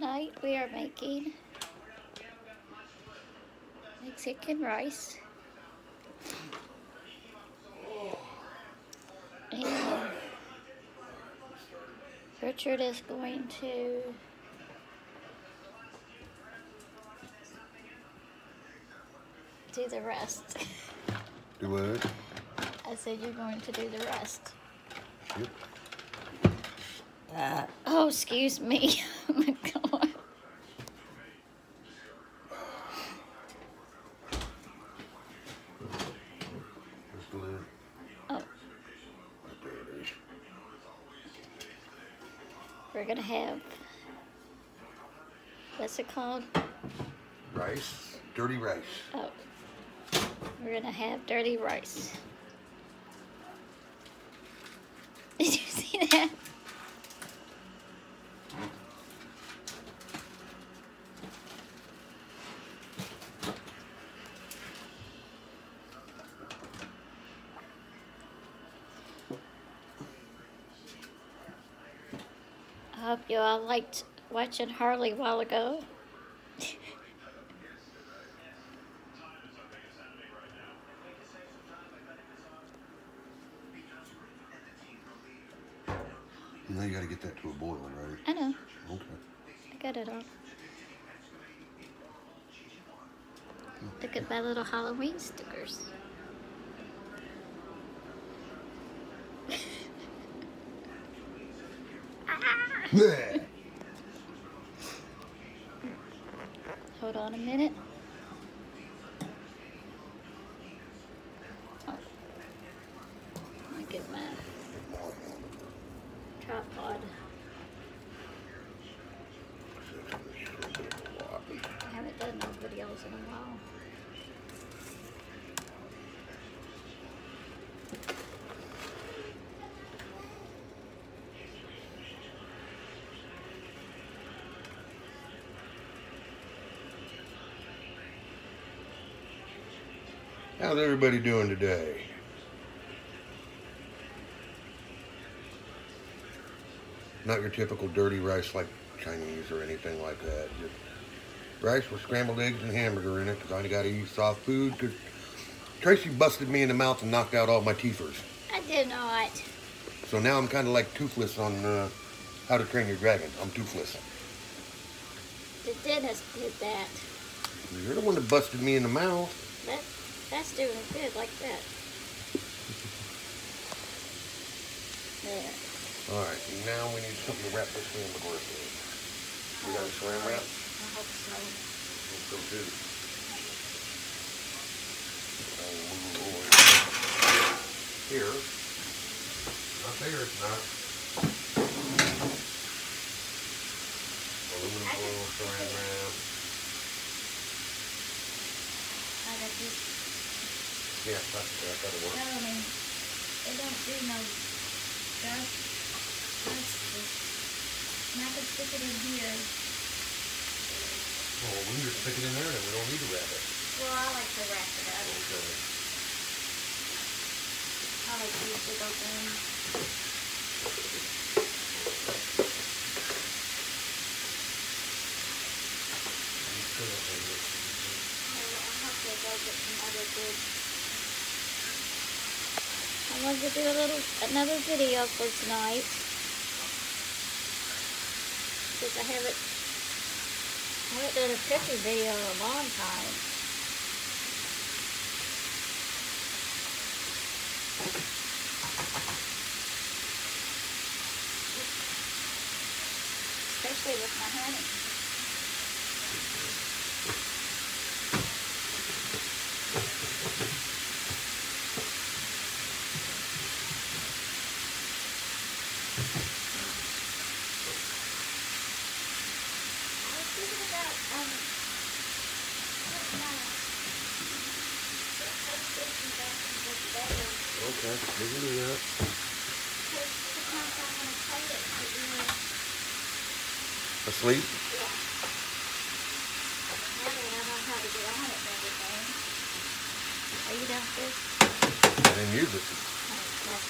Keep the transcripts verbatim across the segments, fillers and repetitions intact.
Tonight we are making Mexican rice. And Richard is going to do the rest. Do what? I said you're going to do the rest. Yep. Uh, oh, excuse me. Oh my God. Where's the lid? Oh. There it is. We're gonna have, what's it called? Rice. Dirty rice. Oh. We're gonna have dirty rice. Did you see that? I hope you all liked watching Harley a while ago. Now you gotta get that to a boil, right? I know. Okay. I got it all. Look at my little Halloween stickers. Yeah. Hold on a minute. Oh. Let me get my tripod. I haven't done no videos in a while. How's everybody doing today? Not your typical dirty rice like Chinese or anything like that. Just rice with scrambled eggs and hamburger in it because I got to eat soft food because Tracy busted me in the mouth and knocked out all my teethers. I did not. So now I'm kind of like Toothless on uh, How to Train Your Dragon. I'm Toothless. The dentist did that. You're the one that busted me in the mouth. That that's doing good like that. There. All right, now we need something to wrap this hamburger in. You got a saran wrap? I hope so. Let's go too. I'll move over here. Not there, it's not. Aluminum foil, saran wrap. I got this. Yeah, that's, that, that'll work. No, I mean, it don't do no dust. Dust. And I can stick it in here. Oh, well, we can just stick it in there and we don't need to wrap it. Well, I like to wrap it up. Okay. I like to use big open. I wanted to do a little another video for tonight because I haven't I haven't done a cooking video in a long time. Especially with my honey. Okay, we can do that. Asleep? Yeah. Now that I know how to get on it and everything. Are you downstairs? I didn't use it. Oh, last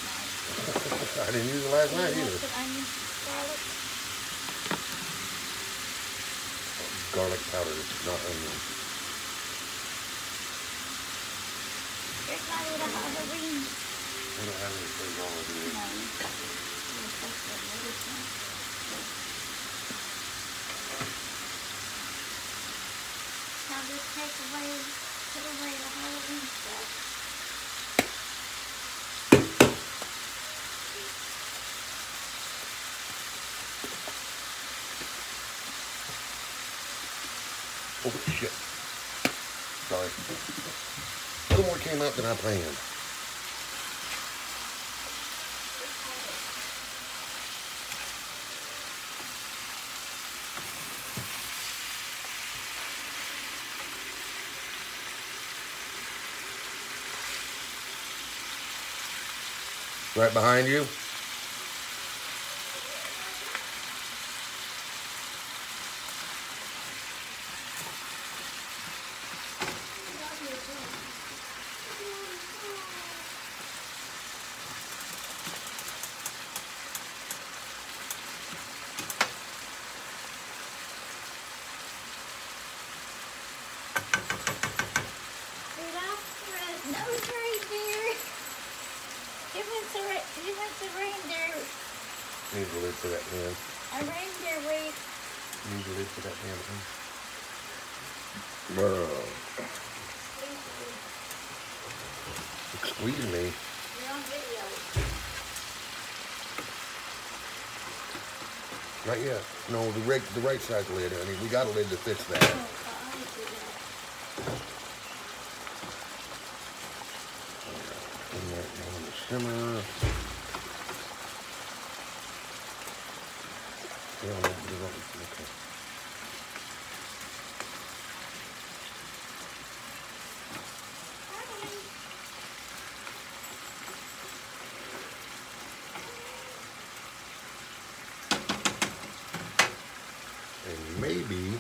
night. I didn't use it last night You want either. some onions, garlic? garlic powder. It's not onion. There's my little Halloween. I don't have anything wrong with it. No. You're supposed to have this one. Now just take away, put away the Halloween stuff. Oh shit. Sorry. A little more came out than I planned. Right behind you. Need the lid for that pan. A reindeer wreath. Need the lid for that pan. Bro. Squeeze me. You're on video. Not yet. No, the right, the right side lid, honey. We got a lid that fits that. Oh, I do that. Put that down the simmer. Yeah, we'll do that. Okay. And maybe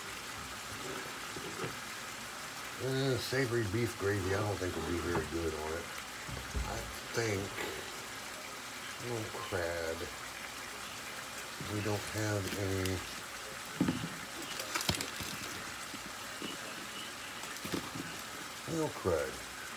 uh, savory beef gravy. I don't think will be very good on it. I think a little crab. We don't have any. Real crud.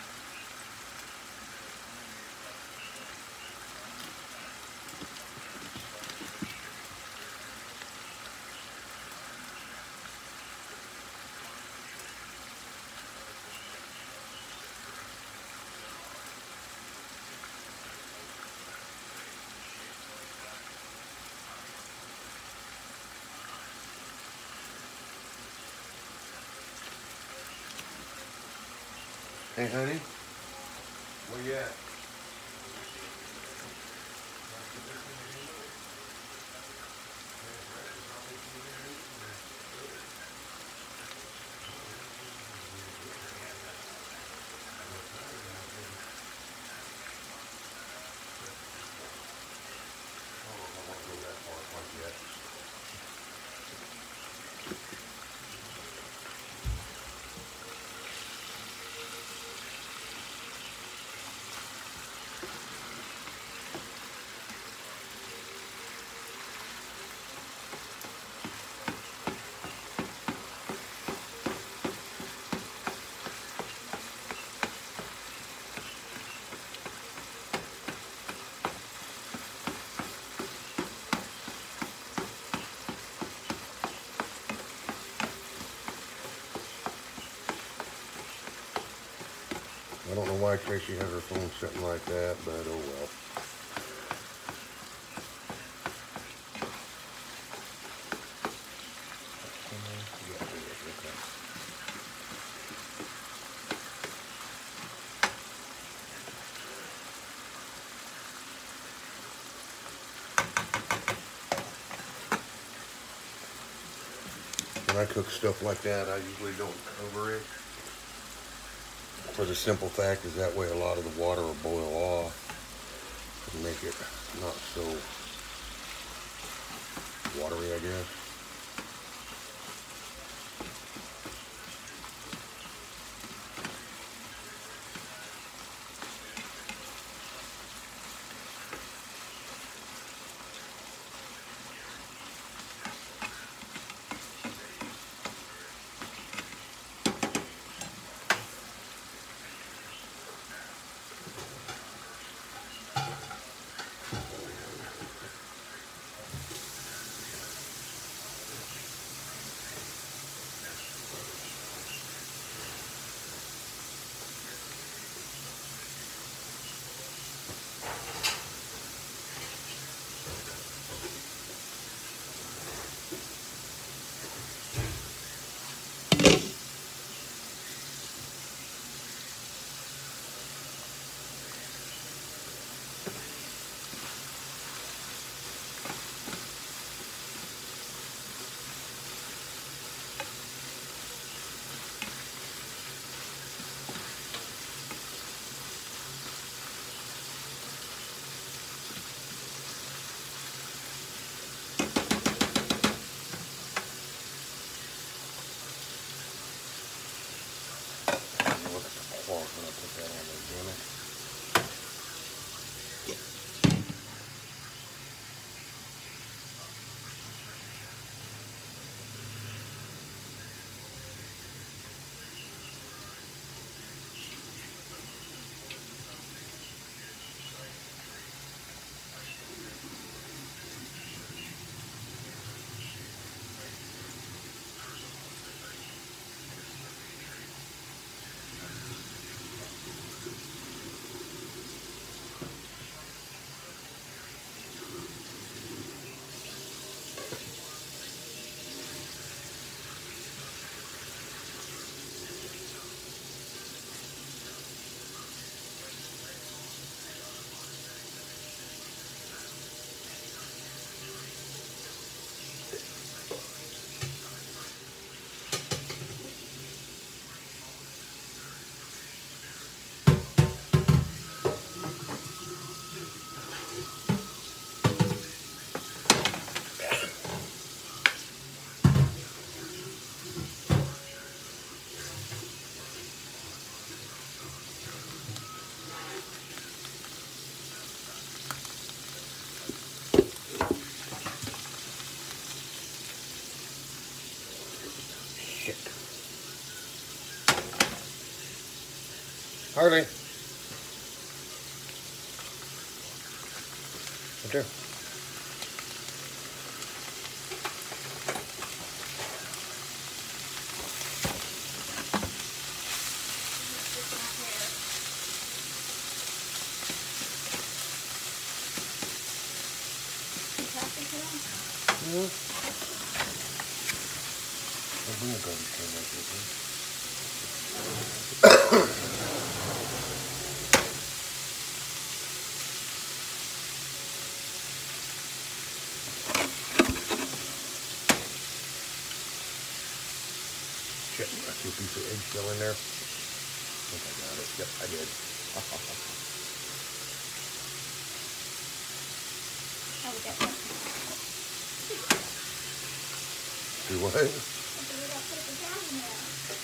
Hey, honey, where you at? I don't know why Tracy has her phone sitting like that, but oh well. When I cook stuff like that, I usually don't cover it. For the simple fact is that way a lot of the water will boil off and make it not so watery, I guess. Harley. Right there. Mm-hmm. I'll bring a garbage can right there, please. Shit, I see a piece of eggshell in there. I think I got it. Yep, I did. Oh, we got that. Do what? I think we got paper towels in there.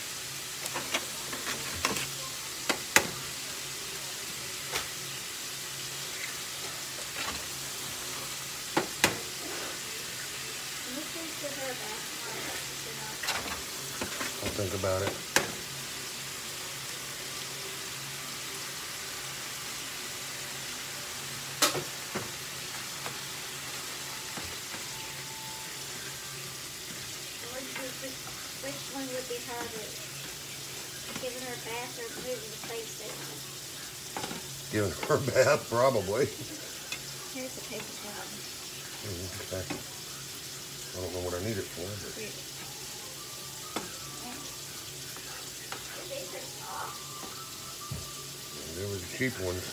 This is the hair bath. I'll think about it. Which one would be harder? Giving her a bath or moving the space station? Giving her a bath, probably. Here's the paper towel. Mm, okay. I don't know what I need it for, but These are soft. there was the cheap ones.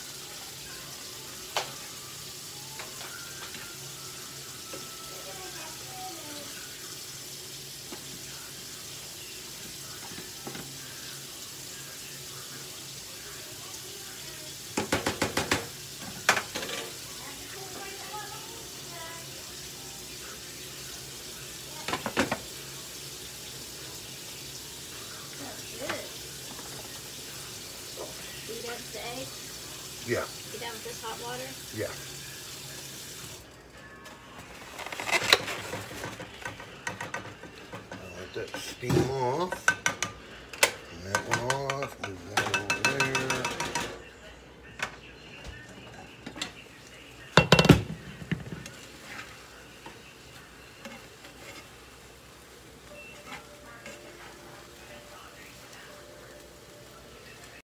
You done with the egg? Yeah. You done with this hot water? Yeah. I'll let that steam off.